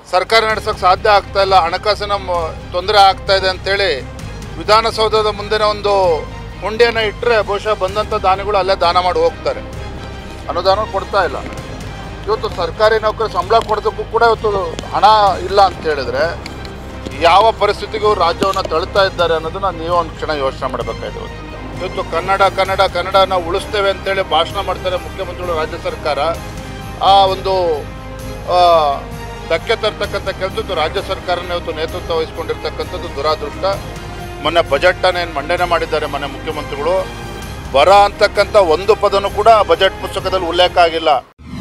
ಸರ್ಕಾರ ನಡೆಸೋಕ್ಕೆ ಸಾಧ್ಯ ಆಗ್ತಾ ಇಲ್ಲ, ಹಣಕಾಸಿನ ತೊಂದರೆ ಆಗ್ತಾ ಇದೆ ಅಂತೇಳಿ ವಿಧಾನಸೌಧದ ಮುಂದಿನ ಒಂದು ಹುಂಡಿಯನ್ನು ಇಟ್ಟರೆ ಬಹುಶಃ ಬಂದಂಥ ದಾನಿಗಳು ಅಲ್ಲೇ ದಾನ ಮಾಡಿ ಹೋಗ್ತಾರೆ. ಅನುದಾನ ಕೊಡ್ತಾ ಇಲ್ಲ. ಇವತ್ತು ಸರ್ಕಾರಿ ನೌಕರಿ ಸಂಬಳ ಕೊಡೋದಕ್ಕೂ ಕೂಡ ಇವತ್ತು ಹಣ ಇಲ್ಲ ಅಂತ ಹೇಳಿದ್ರೆ ಯಾವ ಪರಿಸ್ಥಿತಿಗೂ ರಾಜ್ಯವನ್ನು ತಳ್ತಾ ಇದ್ದಾರೆ ಅನ್ನೋದನ್ನ ನೀವು ಒಂದು ಕ್ಷಣ ಯೋಚನೆ ಮಾಡಬೇಕಾಗಿದೆ. ಇವತ್ತು ಕನ್ನಡ ನಾವು ಉಳಿಸ್ತೇವೆ ಅಂತೇಳಿ ಭಾಷಣ ಮಾಡ್ತಾರೆ ಮುಖ್ಯಮಂತ್ರಿಗಳು, ರಾಜ್ಯ ಸರ್ಕಾರ ಆ ಒಂದು ಧಕ್ಕೆ ತರ್ತಕ್ಕಂಥ ಕೆಲಸದ್ದು ರಾಜ್ಯ ಸರ್ಕಾರನೇ ಇವತ್ತು ನೇತೃತ್ವ ವಹಿಸ್ಕೊಂಡಿರ್ತಕ್ಕಂಥದ್ದು ದುರಾದೃಷ್ಟ. ಮೊನ್ನೆ ಬಜೆಟನ್ನು ಏನು ಮಂಡನೆ ಮಾಡಿದ್ದಾರೆ ಮೊನ್ನೆ ಮುಖ್ಯಮಂತ್ರಿಗಳು, ಬರ ಅಂತಕ್ಕಂಥ ಒಂದು ಪದನೂ ಕೂಡ ಬಜೆಟ್ ಪುಸ್ತಕದಲ್ಲಿ ಉಲ್ಲೇಖ ಆಗಿಲ್ಲ.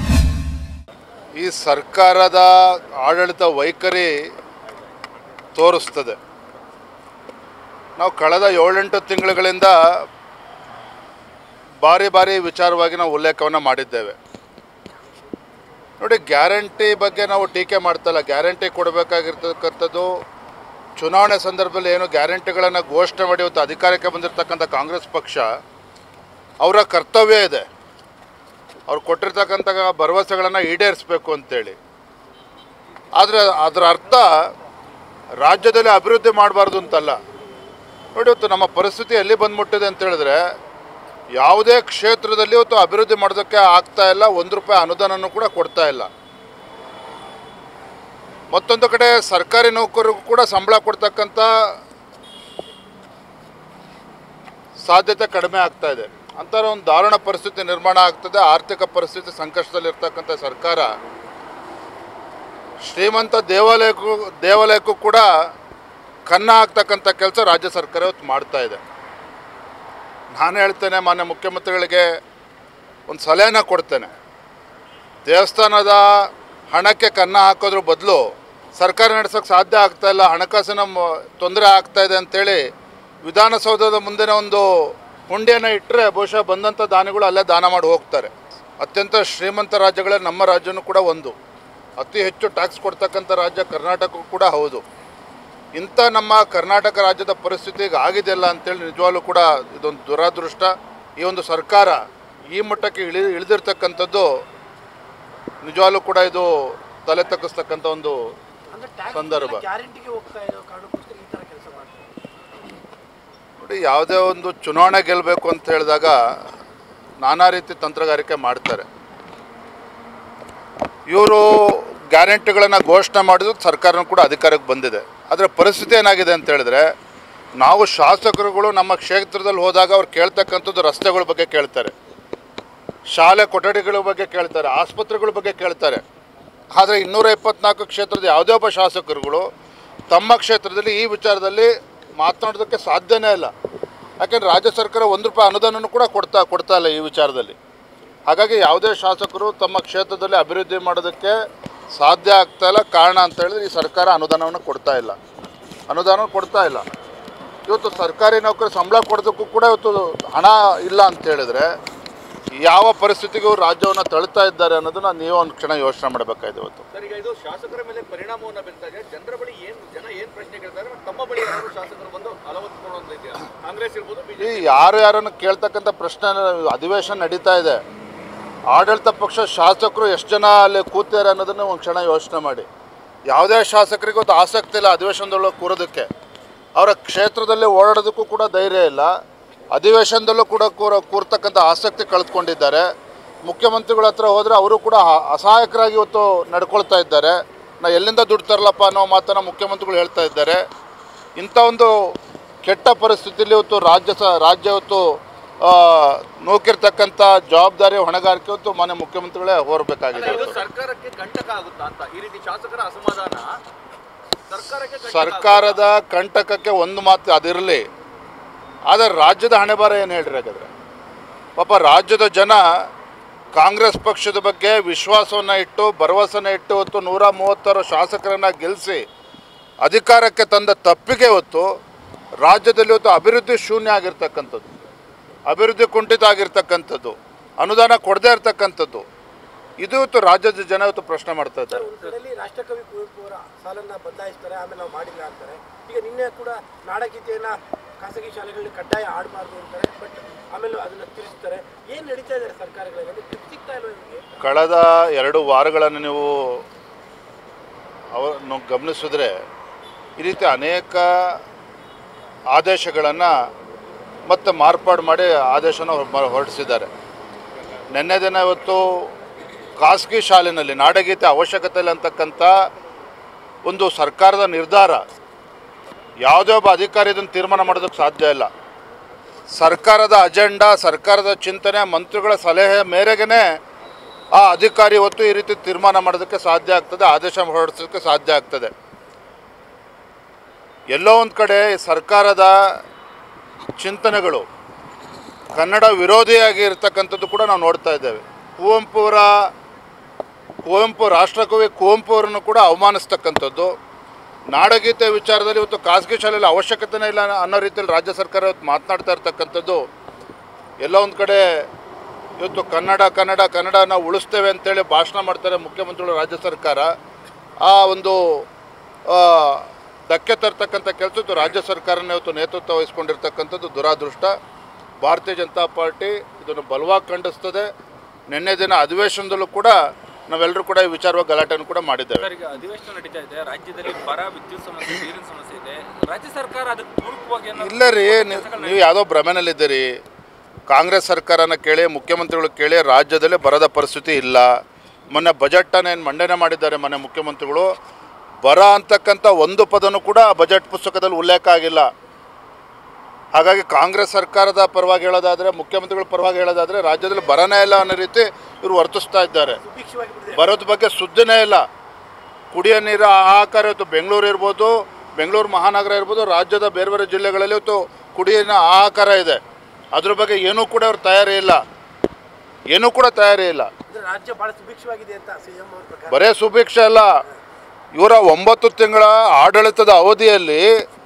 ಈ ಸರ್ಕಾರದ ಆಡಳಿತ ವೈಖರಿ ತೋರಿಸ್ತದೆ. ನಾವು ಕಳೆದ 7-8 ತಿಂಗಳುಗಳಿಂದ ಬಾರಿ ವಿಚಾರವಾಗಿ ನಾವು ಉಲ್ಲೇಖವನ್ನು ಮಾಡಿದ್ದೇವೆ. ನೋಡಿ, ಗ್ಯಾರಂಟಿ ಬಗ್ಗೆ ನಾವು ಟೀಕೆ ಮಾಡ್ತಲ್ಲ. ಗ್ಯಾರಂಟಿ ಕೊಡಬೇಕಾಗಿರ್ತಕ್ಕಂಥದ್ದು ಚುನಾವಣೆ ಸಂದರ್ಭದಲ್ಲಿ ಏನು ಗ್ಯಾರಂಟಿಗಳನ್ನು ಘೋಷಣೆ ಮಾಡಿ ಇವತ್ತು ಅಧಿಕಾರಕ್ಕೆ ಬಂದಿರತಕ್ಕಂಥ ಕಾಂಗ್ರೆಸ್ ಪಕ್ಷ, ಅವರ ಕರ್ತವ್ಯ ಇದೆ. ಅವ್ರು ಕೊಟ್ಟಿರ್ತಕ್ಕಂಥ ಭರವಸೆಗಳನ್ನು ಈಡೇರಿಸಬೇಕು ಅಂತೇಳಿ. ಆದರೆ ಅದರ ಅರ್ಥ ರಾಜ್ಯದಲ್ಲಿ ಅಭಿವೃದ್ಧಿ ಮಾಡಬಾರ್ದು ಅಂತಲ್ಲ. ನೋಡಿ, ಇವತ್ತು ನಮ್ಮ ಪರಿಸ್ಥಿತಿ ಎಲ್ಲಿ ಬಂದ್ಬಿಟ್ಟಿದೆ ಅಂತ ಹೇಳಿದ್ರೆ ಯಾವುದೇ ಕ್ಷೇತ್ರದಲ್ಲಿ ಇವತ್ತು ಅಭಿವೃದ್ಧಿ ಮಾಡೋದಕ್ಕೆ ಆಗ್ತಾ ಇಲ್ಲ. 1 ರೂಪಾಯಿ ಅನುದಾನನೂ ಕೂಡ ಕೊಡ್ತಾ ಇಲ್ಲ. ಮತ್ತೊಂದು ಕಡೆ ಸರ್ಕಾರಿ ನೌಕರರಿಗೂ ಕೂಡ ಸಂಬಳ ಕೊಡ್ತಕ್ಕಂಥ ಸಾಧ್ಯತೆ ಕಡಿಮೆ ಆಗ್ತಾ ಇದೆ. ಅಂಥರ ಒಂದು ದಾರುಣ ಪರಿಸ್ಥಿತಿ ನಿರ್ಮಾಣ ಆಗ್ತದೆ. ಆರ್ಥಿಕ ಪರಿಸ್ಥಿತಿ ಸಂಕಷ್ಟದಲ್ಲಿರ್ತಕ್ಕಂಥ ಸರ್ಕಾರ ಶ್ರೀಮಂತ ದೇವಾಲಯಕ್ಕೂ ಕೂಡ ಕನ್ನ ಹಾಕ್ತಕ್ಕಂಥ ಕೆಲಸ ರಾಜ್ಯ ಸರ್ಕಾರ ಇವತ್ತು ಮಾಡ್ತಾ ಇದೆ. ನಾನು ಹೇಳ್ತೇನೆ, ಮಾನ್ಯ ಮುಖ್ಯಮಂತ್ರಿಗಳಿಗೆ ಒಂದು ಸಲಹೆನ ಕೊಡ್ತೇನೆ. ದೇವಸ್ಥಾನದ ಹಣಕ್ಕೆ ಕನ್ನ ಹಾಕೋದ್ರ ಬದಲು ಸರ್ಕಾರ ನಡೆಸೋಕ್ಕೆ ಸಾಧ್ಯ ಆಗ್ತಾ ಇಲ್ಲ, ಹಣಕಾಸಿನ ತೊಂದರೆ ಆಗ್ತಾ ಇದೆ ಅಂತೇಳಿ ವಿಧಾನಸೌಧದ ಮುಂದಿನ ಒಂದು ಹುಂಡಿಯನ್ನು ಇಟ್ಟರೆ ಬಹುಶಃ ಬಂದಂಥ ದಾನಿಗಳು ಅಲ್ಲೇ ದಾನ ಮಾಡಿ ಹೋಗ್ತಾರೆ. ಅತ್ಯಂತ ಶ್ರೀಮಂತ ರಾಜ್ಯಗಳೇ ನಮ್ಮ ರಾಜ್ಯನೂ ಕೂಡ ಒಂದು. ಅತಿ ಹೆಚ್ಚು ಟ್ಯಾಕ್ಸ್ ಕೊಡ್ತಕ್ಕಂಥ ರಾಜ್ಯ ಕರ್ನಾಟಕ ಕೂಡ ಹೌದು. ಇಂಥ ನಮ್ಮ ಕರ್ನಾಟಕ ರಾಜ್ಯದ ಪರಿಸ್ಥಿತಿ ಈಗ ಆಗಿದೆಯಲ್ಲ ಅಂತೇಳಿ ನಿಜವಾಗ್ಲೂ ಕೂಡ ಇದೊಂದು ದುರಾದೃಷ್ಟ. ಈ ಒಂದು ಸರ್ಕಾರ ಈ ಮಟ್ಟಕ್ಕೆ ಇಳಿದಿರ್ತಕ್ಕಂಥದ್ದು ನಿಜವಾಗ್ಲೂ ಕೂಡ ಇದು ತಲೆ ತಗ್ಗಿಸ್ತಕ್ಕಂಥ ಒಂದು ಸಂದರ್ಭ. ನೋಡಿ, ಯಾವುದೇ ಒಂದು ಚುನಾವಣೆ ಗೆಲ್ಲಬೇಕು ಅಂತ ಹೇಳಿದಾಗ ನಾನಾ ರೀತಿ ತಂತ್ರಗಾರಿಕೆ ಮಾಡ್ತಾರೆ. ಇವರು ಗ್ಯಾರಂಟಿಗಳನ್ನು ಘೋಷಣೆ ಮಾಡಿದ್ರು ಸರ್ಕಾರನೂ ಕೂಡ ಅಧಿಕಾರಕ್ಕೆ ಬಂದಿದೆ. ಆದರೆ ಪರಿಸ್ಥಿತಿ ಏನಾಗಿದೆ ಅಂತ ಹೇಳಿದ್ರೆ, ನಾವು ಶಾಸಕರುಗಳು ನಮ್ಮ ಕ್ಷೇತ್ರದಲ್ಲಿ ಹೋದಾಗ ಅವ್ರು ಕೇಳ್ತಕ್ಕಂಥದ್ದು ರಸ್ತೆಗಳ ಬಗ್ಗೆ ಕೇಳ್ತಾರೆ, ಶಾಲೆ ಕೊಠಡಿಗಳ ಬಗ್ಗೆ ಕೇಳ್ತಾರೆ, ಆಸ್ಪತ್ರೆಗಳ ಬಗ್ಗೆ ಕೇಳ್ತಾರೆ. ಆದರೆ 224 ಕ್ಷೇತ್ರದ ಯಾವುದೇ ಒಬ್ಬ ಶಾಸಕರುಗಳು ತಮ್ಮ ಕ್ಷೇತ್ರದಲ್ಲಿ ಈ ವಿಚಾರದಲ್ಲಿ ಮಾತನಾಡೋದಕ್ಕೆ ಸಾಧ್ಯನೇ ಇಲ್ಲ. ಯಾಕೆಂದರೆ ರಾಜ್ಯ ಸರ್ಕಾರ 1 ರೂಪಾಯಿ ಅನುದಾನನೂ ಕೂಡ ಕೊಡ್ತಾ ಇಲ್ಲ ಈ ವಿಚಾರದಲ್ಲಿ. ಹಾಗಾಗಿ ಯಾವುದೇ ಶಾಸಕರು ತಮ್ಮ ಕ್ಷೇತ್ರದಲ್ಲಿ ಅಭಿವೃದ್ಧಿ ಮಾಡೋದಕ್ಕೆ ಸಾಧ್ಯ ಆಗ್ತಾ ಇಲ್ಲ. ಕಾರಣ ಅಂತ ಹೇಳಿದ್ರೆ ಈ ಸರ್ಕಾರ ಅನುದಾನವನ್ನು ಕೊಡ್ತಾ ಇಲ್ಲ. ಇವತ್ತು ಸರ್ಕಾರಿ ನೌಕರಿ ಸಂಬಳ ಕೊಡೋದಕ್ಕೂ ಕೂಡ ಇವತ್ತು ಹಣ ಇಲ್ಲ ಅಂತ ಹೇಳಿದ್ರೆ ಯಾವ ಪರಿಸ್ಥಿತಿಗೂ ರಾಜ್ಯವನ್ನು ತಳ್ತಾ ಇದ್ದಾರೆ ಅನ್ನೋದನ್ನ ನೀವು ಒಂದು ಕ್ಷಣ ಯೋಚನೆ ಮಾಡಬೇಕಾಗಿದೆ. ಇವತ್ತು ಇದು ಶಾಸಕರ ಮೇಲೆ ಪರಿಣಾಮವನ್ನು ಬೀರ್ತಾ ಇದೆ. ಜನರ ಬಳಿ ಜನ ಏನು ಪ್ರಶ್ನೆ ಕೇಳ್ತಾರೆ, ತಮ್ಮ ಬಳಿ ಶಾಸಕರು ಬಂದು ಅಲವತ್ತುಕೊಳ್ಳೋದು ಇದೆಯಾ? ಕಾಂಗ್ರೆಸ್ ಇರ್ಬೋದು, ಈ ಯಾರನ್ನು ಕೇಳ್ತಕ್ಕಂಥ ಪ್ರಶ್ನೆ ಅಧಿವೇಶನ ನಡೀತಾ ಇದೆ. ಆಡಳಿತ ಪಕ್ಷ ಶಾಸಕರು ಎಷ್ಟು ಜನ ಅಲ್ಲಿ ಕೂತಾರೆ ಅನ್ನೋದನ್ನು ಒಂದು ಕ್ಷಣ ಯೋಚನೆ ಮಾಡಿ. ಯಾವುದೇ ಶಾಸಕರಿಗೂ ಆಸಕ್ತಿ ಇಲ್ಲ ಅಧಿವೇಶನದೊಳಗೆ ಕೂರೋದಕ್ಕೆ. ಅವರ ಕ್ಷೇತ್ರದಲ್ಲಿ ಓಡಾಡೋದಕ್ಕೂ ಕೂಡ ಧೈರ್ಯ ಇಲ್ಲ. ಅಧಿವೇಶನದಲ್ಲೂ ಕೂಡ ಕೂರ್ತಕ್ಕಂಥ ಆಸಕ್ತಿ ಕಳೆದುಕೊಂಡಿದ್ದಾರೆ. ಮುಖ್ಯಮಂತ್ರಿಗಳ ಹತ್ರ ಹೋದರೆ ಅವರು ಕೂಡ ಅಸಹಾಯಕರಾಗಿ ಇವತ್ತು ನಡ್ಕೊಳ್ತಾ ಇದ್ದಾರೆ. ಎಲ್ಲಿಂದ ದುಡ್ಡು ತರಲಪ್ಪ ಅನ್ನೋ ಮಾತನ್ನು ಮುಖ್ಯಮಂತ್ರಿಗಳು ಹೇಳ್ತಾ ಇದ್ದಾರೆ. ಇಂಥ ಒಂದು ಕೆಟ್ಟ ಪರಿಸ್ಥಿತಿಯಲ್ಲಿ ಇವತ್ತು ರಾಜ್ಯ ಇವತ್ತು ನೂಕಿರ್ತಕ್ಕಂಥ ಜವಾಬ್ದಾರಿ ಹೊಣೆಗಾರಿಕೆ ಹೊತ್ತು ಮಾನ್ಯ ಮುಖ್ಯಮಂತ್ರಿಗಳೇ ಹೊರಬೇಕಾಗಿದೆ. ಸರ್ಕಾರಕ್ಕೆ ಕಂಟಕ ಆಗುತ್ತಾ ಅಂತ ಈ ರೀತಿ ಶಾಸಕರ ಅಸಮಾಧಾನ ಸರ್ಕಾರದ ಕಂಟಕಕ್ಕೆ ಒಂದು ಮಾತು ಅದಿರಲಿ. ಆದರೆ ರಾಜ್ಯದ ಹಣೆಬಾರ ಏನು ಹೇಳ್ರಿ? ಹಾಗಾದರೆ ಪಾಪ ರಾಜ್ಯದ ಜನ ಕಾಂಗ್ರೆಸ್ ಪಕ್ಷದ ಬಗ್ಗೆ ವಿಶ್ವಾಸವನ್ನು ಇಟ್ಟು ಭರವಸೆನ ಇಟ್ಟು ಹೊತ್ತು 136 ಶಾಸಕರನ್ನು ಗೆಲ್ಲಿಸಿ ಅಧಿಕಾರಕ್ಕೆ ತಂದ ತಪ್ಪಿಗೆ ಹೊತ್ತು ರಾಜ್ಯದಲ್ಲಿ ಇವತ್ತು ಅಭಿವೃದ್ಧಿ ಶೂನ್ಯ ಆಗಿರ್ತಕ್ಕಂಥದ್ದು, ಅಭಿವೃದ್ಧಿ ಕುಂಠಿತ ಆಗಿರ್ತಕ್ಕಂಥದ್ದು, ಅನುದಾನ ಕೊಡದೇ ಇರ್ತಕ್ಕಂಥದ್ದು, ಇದು ಇವತ್ತು ರಾಜ್ಯದ ಜನ ಇವತ್ತು ಪ್ರಶ್ನೆ ಮಾಡ್ತಾ ಇದ್ದಾರೆ. ರಾಷ್ಟ್ರಕವಿ ಕುವೆಂಪು ಅವರ ಸಾಲನ್ನು ಬದಲಾಯಿಸ್ತಾರೆ, ಆಮೇಲೆ ನಾವು ಮಾಡಿಲ್ಲ ಅಂತಾರೆ. ಈಗ ನಿನ್ನೆ ಕೂಡ ನಾಡಗೀತೆಯನ್ನು ಖಾಸಗಿ ಶಾಲೆಗಳಲ್ಲಿ ಕಡ್ಡಾಯ ಆಡಬಾರ್ದು ಅಂತಾರೆ, ಬಟ್ ಆಮೇಲೆ ಅದನ್ನು ತಿಳಿಸ್ತಾರೆ. ಏನು ನಡೀತಾ ಇದ್ದಾರೆ ಸರ್ಕಾರಗಳಿಗೆ? ಸಿಗ್ತಾ ಇಲ್ಲ ನಿಮಗೆ? ಕಳೆದ 2 ವಾರಗಳನ್ನು ನೀವು ಅವರನ್ನು ಗಮನಿಸಿದ್ರೆ ಈ ರೀತಿ ಅನೇಕ ಆದೇಶಗಳನ್ನು ಮತ್ತೆ ಮಾರ್ಪಾಡು ಮಾಡಿ ಆದೇಶನ ಹೊರಡಿಸಿದ್ದಾರೆ. ನಿನ್ನೆ ದಿನ ಇವತ್ತು ಖಾಸಗಿ ಶಾಲೆಯಲ್ಲಿ ನಾಡಗೀತೆ ಅವಶ್ಯಕತೆ ಇಲ್ಲ ಅಂತಕ್ಕಂಥ ಒಂದು ಸರ್ಕಾರದ ನಿರ್ಧಾರ, ಯಾವುದೇ ಒಬ್ಬ ಅಧಿಕಾರಿ ಇದನ್ನು ತೀರ್ಮಾನ ಮಾಡೋದಕ್ಕೆ ಸಾಧ್ಯ ಇಲ್ಲ. ಸರ್ಕಾರದ ಅಜೆಂಡಾ, ಸರ್ಕಾರದ ಚಿಂತನೆ, ಮಂತ್ರಿಗಳ ಸಲಹೆ ಮೇರೆಗೆ ಆ ಅಧಿಕಾರಿ ಇವತ್ತು ಈ ರೀತಿ ತೀರ್ಮಾನ ಮಾಡೋದಕ್ಕೆ ಸಾಧ್ಯ ಆಗ್ತದೆ, ಆದೇಶ ಹೊರಡಿಸೋದಕ್ಕೆ ಸಾಧ್ಯ ಆಗ್ತದೆ. ಎಲ್ಲೋ ಒಂದು ಕಡೆ ಸರ್ಕಾರದ ಚಿಂತನೆಗಳು ಕನ್ನಡ ವಿರೋಧಿಯಾಗಿ ಇರ್ತಕ್ಕಂಥದ್ದು ಕೂಡ ನಾವು ನೋಡ್ತಾ ಇದ್ದೇವೆ. ಕುವೆಂಪು ರಾಷ್ಟ್ರಕವಿ ಕುವೆಂಪು ಅವರನ್ನು ಕೂಡ ಅವಮಾನಿಸ್ತಕ್ಕಂಥದ್ದು, ನಾಡಗೀತೆ ವಿಚಾರದಲ್ಲಿ ಇವತ್ತು ಖಾಸಗಿ ಶಾಲೆಯಲ್ಲಿ ಅವಶ್ಯಕತೆನೇ ಇಲ್ಲ ಅನ್ನೋ ರೀತಿಯಲ್ಲಿ ರಾಜ್ಯ ಸರ್ಕಾರ ಇವತ್ತು ಮಾತನಾಡ್ತಾ ಇರ್ತಕ್ಕಂಥದ್ದು. ಎಲ್ಲೋ ಒಂದು ಕಡೆ ಇವತ್ತು ಕನ್ನಡ ನಾವು ಉಳಿಸ್ತೇವೆ ಅಂತೇಳಿ ಭಾಷಣ ಮಾಡ್ತಾರೆ ಮುಖ್ಯಮಂತ್ರಿಗಳು, ರಾಜ್ಯ ಸರ್ಕಾರ. ಆ ಒಂದು ಧಕ್ಕೆ ತರ್ತಕ್ಕಂಥ ಕೆಲಸದ್ದು ರಾಜ್ಯ ಸರ್ಕಾರನೇ ಇವತ್ತು ನೇತೃತ್ವ ವಹಿಸ್ಕೊಂಡಿರ್ತಕ್ಕಂಥದ್ದು ದುರಾದೃಷ್ಟ. ಭಾರತೀಯ ಜನತಾ ಪಾರ್ಟಿ ಇದನ್ನು ಬಲವಾಗಿ ಖಂಡಿಸ್ತದೆ. ನಿನ್ನೆ ದಿನ ಅಧಿವೇಶನದಲ್ಲೂ ಕೂಡ ನಾವೆಲ್ಲರೂ ಕೂಡ ಈ ವಿಚಾರವಾಗಿ ಗಲಾಟೆಯನ್ನು ಕೂಡ ಮಾಡಿದ್ದೇವೆ. ಈಗ ಅಧಿವೇಶನ ನಡೀತಾ ಇದೆ, ರಾಜ್ಯದಲ್ಲಿ ಬರ, ವಿದ್ಯುತ್ ಸಮಸ್ಯೆ, ನೀರಿನ ಸಮಸ್ಯೆ ಇದೆ. ರಾಜ್ಯ ಸರ್ಕಾರ ಅದಕ್ಕೆ ಪೂರಕವಾಗಿ ಇಲ್ಲ ರೀ, ನೀವು ಯಾವುದೋ ಭ್ರಮೆನಲ್ಲಿದ್ದೀರಿ. ಕಾಂಗ್ರೆಸ್ ಸರ್ಕಾರನ ಕೇಳಿ, ಮುಖ್ಯಮಂತ್ರಿಗಳು ಕೇಳಿ, ರಾಜ್ಯದಲ್ಲಿ ಬರದ ಪರಿಸ್ಥಿತಿ ಇಲ್ಲ. ಮೊನ್ನೆ ಬಜೆಟನ್ನು ಏನು ಮಂಡನೆ ಮಾಡಿದ್ದಾರೆ ಮೊನ್ನೆ ಮುಖ್ಯಮಂತ್ರಿಗಳು, ಬರ ಅಂತಕ್ಕಂಥ ಒಂದು ಪದನೂ ಕೂಡ ಬಜೆಟ್ ಪುಸ್ತಕದಲ್ಲಿ ಉಲ್ಲೇಖ ಆಗಿಲ್ಲ. ಹಾಗಾಗಿ ಕಾಂಗ್ರೆಸ್ ಸರ್ಕಾರದ ಪರವಾಗಿ ಹೇಳೋದಾದರೆ, ಮುಖ್ಯಮಂತ್ರಿಗಳ ಪರವಾಗಿ ಹೇಳೋದಾದರೆ ರಾಜ್ಯದಲ್ಲಿ ಬರನೇ ಇಲ್ಲ ಅನ್ನೋ ರೀತಿ ಇವರು ವರ್ತಿಸ್ತಾ ಇದ್ದಾರೆ. ಬರೋದ ಬಗ್ಗೆ ಸುದ್ದಿನೇ ಇಲ್ಲ. ಕುಡಿಯೋ ನೀರು ಹಾಹಾಕಾರ ಇವತ್ತು ಬೆಂಗಳೂರು ಇರ್ಬೋದು, ಬೆಂಗಳೂರು ಮಹಾನಗರ ಇರ್ಬೋದು, ರಾಜ್ಯದ ಬೇರೆ ಬೇರೆ ಜಿಲ್ಲೆಗಳಲ್ಲಿ ಇವತ್ತು ಕುಡಿಯೋ ಹಾಹಾಕಾರ ಇದೆ. ಅದ್ರ ಬಗ್ಗೆ ಏನೂ ಕೂಡ ಅವ್ರು ತಯಾರಿ ಇಲ್ಲ, ರಾಜ್ಯ ಬಹಳ ಸುಭಿಕ್ಷವಾಗಿದೆ ಅಂತ ಸಿಎಂ ಅವರ ಪ್ರಕಾರ. ಬರೇ ಸುಭಿಕ್ಷ ಅಲ್ಲ, ಇವರ 9 ತಿಂಗಳ ಆಡಳಿತದ ಅವಧಿಯಲ್ಲಿ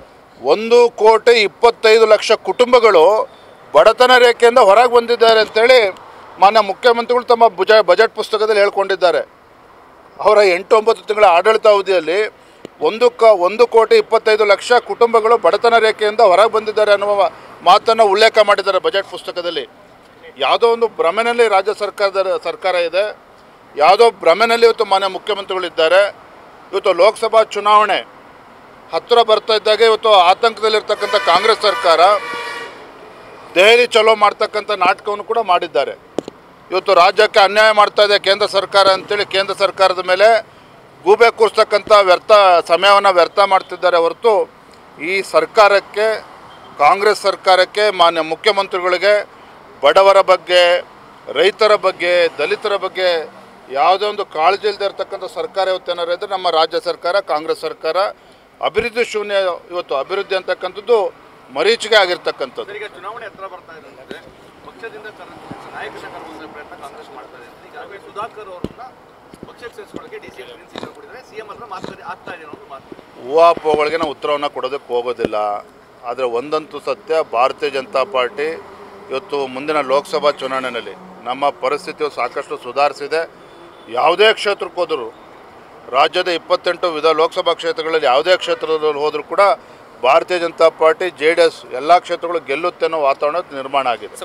1,25,00,000 ಕುಟುಂಬಗಳು ಬಡತನ ರೇಖೆಯಿಂದ ಹೊರಗೆ ಬಂದಿದ್ದಾರೆ ಅಂತೇಳಿ ಮಾನ್ಯ ಮುಖ್ಯಮಂತ್ರಿಗಳು ತಮ್ಮ ಬಜೆಟ್ ಪುಸ್ತಕದಲ್ಲಿ ಹೇಳ್ಕೊಂಡಿದ್ದಾರೆ. ಅವರ 8-9 ತಿಂಗಳ ಆಡಳಿತ ಅವಧಿಯಲ್ಲಿ 1,25,00,000 ಕುಟುಂಬಗಳು ಬಡತನ ರೇಖೆಯಿಂದ ಹೊರಗೆ ಬಂದಿದ್ದಾರೆ ಅನ್ನುವ ಮಾತನ್ನು ಉಲ್ಲೇಖ ಮಾಡಿದ್ದಾರೆ ಬಜೆಟ್ ಪುಸ್ತಕದಲ್ಲಿ. ಯಾವುದೋ ಒಂದು ಭ್ರಮೆನಲ್ಲಿ ರಾಜ್ಯ ಸರ್ಕಾರ ಇದೆ, ಯಾವುದೋ ಭ್ರಮೆನಲ್ಲಿ ಇವತ್ತು ಮಾನ್ಯ ಮುಖ್ಯಮಂತ್ರಿಗಳಿದ್ದಾರೆ. ಇವತ್ತು ಲೋಕಸಭಾ ಚುನಾವಣೆ ಹತ್ತಿರ ಬರ್ತಾ ಇದ್ದಾಗೆ ಇವತ್ತು ಆತಂಕದಲ್ಲಿರ್ತಕ್ಕಂಥ ಕಾಂಗ್ರೆಸ್ ಸರ್ಕಾರ ದೆಹಲಿ ಚಲೋ ಮಾಡ್ತಕ್ಕಂಥ ನಾಟಕವನ್ನು ಕೂಡ ಮಾಡಿದ್ದಾರೆ. ಇವತ್ತು ರಾಜ್ಯಕ್ಕೆ ಅನ್ಯಾಯ ಮಾಡ್ತಾ ಇದೆ ಕೇಂದ್ರ ಸರ್ಕಾರ ಅಂತೇಳಿ ಕೇಂದ್ರ ಸರ್ಕಾರದ ಮೇಲೆ ಗೂಬೆ ಕೂರಿಸ್ತಕ್ಕಂಥ ಸಮಯವನ್ನು ವ್ಯರ್ಥ ಮಾಡ್ತಿದ್ದಾರೆ ಹೊರತು ಈ ಸರ್ಕಾರಕ್ಕೆ, ಕಾಂಗ್ರೆಸ್ ಸರ್ಕಾರಕ್ಕೆ, ಮಾನ್ಯ ಮುಖ್ಯಮಂತ್ರಿಗಳಿಗೆ ಬಡವರ ಬಗ್ಗೆ, ರೈತರ ಬಗ್ಗೆ, ದಲಿತರ ಬಗ್ಗೆ ಯಾವುದೇ ಒಂದು ಕಾಳಜಿ ಇಲ್ಲದೆ ಇರತಕ್ಕಂಥ ಸರ್ಕಾರ ಇವತ್ತೇನಾರು ಇದ್ದರೆ ನಮ್ಮ ರಾಜ್ಯ ಸರ್ಕಾರ, ಕಾಂಗ್ರೆಸ್ ಸರ್ಕಾರ ಅಭಿವೃದ್ಧಿ ಶೂನ್ಯ. ಇವತ್ತು ಅಭಿವೃದ್ಧಿ ಅಂತಕ್ಕಂಥದ್ದು ಮರೀಚಿಗೆ ಆಗಿರ್ತಕ್ಕಂಥದ್ದು. ಈಗ ಚುನಾವಣೆ ಹತ್ರ ಬರ್ತಾ ಇದೆ, ಪಕ್ಷದಿಂದ ನಾಯಕನ ಕರೆಯುವ ಪ್ರಯತ್ನ ಕಾಂಗ್ರೆಸ್ ಮಾಡ್ತಾ ಇದೆ. ಈಗಾಗಲೇ ಸುಧಾಕರ್ ಅವರನ್ನ ಪಕ್ಷಕ್ಕೆ ಸೇರಿಸಿಕೊಳ್ಳಕ್ಕೆ ಡಿಸಿಎಂ ಕೊಟ್ಟಿದ್ದಾರೆ, ಸಿಎಂ ಹತ್ರ ಮಾತುಕತೆ ಆಗ್ತಾ ಇದೆ ಅನ್ನೋ ಮಾತು. ಊಹಾಪೋಹಗಳಿಗೆ ನಾವು ಉತ್ತರವನ್ನು ಕೊಡೋದಕ್ಕೆ ಹೋಗೋದಿಲ್ಲ. ಆದರೆ ಒಂದಂತೂ ಸತ್ಯ, ಭಾರತೀಯ ಜನತಾ ಪಾರ್ಟಿ ಇವತ್ತು ಮುಂದಿನ ಲೋಕಸಭಾ ಚುನಾವಣೆಯಲ್ಲಿ ನಮ್ಮ ಪರಿಸ್ಥಿತಿಯು ಸಾಕಷ್ಟು ಸುಧಾರಿಸಿದೆ. ಯಾವುದೇ ಕ್ಷೇತ್ರಕ್ಕೆ ಹೋದರೂ, ರಾಜ್ಯದ 28 ಲೋಕಸಭಾ ಕ್ಷೇತ್ರಗಳಲ್ಲಿ ಯಾವುದೇ ಕ್ಷೇತ್ರದಲ್ಲಿ ಹೋದರೂ ಕೂಡ ಭಾರತೀಯ ಜನತಾ ಪಾರ್ಟಿ, JDS ಎಲ್ಲ ಕ್ಷೇತ್ರಗಳು ಗೆಲ್ಲುತ್ತೆ ಅನ್ನೋ ವಾತಾವರಣ ನಿರ್ಮಾಣ ಆಗಿದೆ.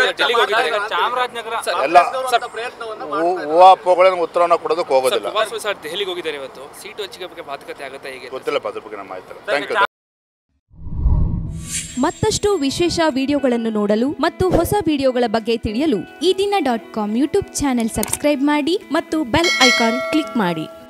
ಎಲ್ಲ ಊಹಾಪೋಹಗಳಿಗೆ ಉತ್ತರವನ್ನು ಕೊಡೋದಕ್ಕೆ ಹೋಗೋದಿಲ್ಲ. ದೆಹಲಿಗೆ ಹೋಗಿದ್ದಾರೆ ಇವತ್ತು, ಸೀಟು ಹಂಚಿಕೆ ಬಗ್ಗೆ ಮಾತುಕತೆ ಆಗುತ್ತೆ, ಹೇಗೆ ಗೊತ್ತಿಲ್ಲ ಅದ್ರ ಬಗ್ಗೆ ನಮ್ಮ ಮಾಹಿತಿ. Thank you. ಮತ್ತಷ್ಟು ವಿಶೇಷ ವಿಡಿಯೋಗಳನ್ನು ನೋಡಲು ಮತ್ತು ಹೊಸ ವಿಡಿಯೋಗಳ ಬಗ್ಗೆ ತಿಳಿಯಲು ಈ ದಿನ .com ಯೂಟ್ಯೂಬ್ ಚಾನೆಲ್ ಸಬ್ಸ್ಕ್ರೈಬ್ ಮಾಡಿ ಮತ್ತು ಬೆಲ್ ಐಕಾನ್ ಕ್ಲಿಕ್ ಮಾಡಿ.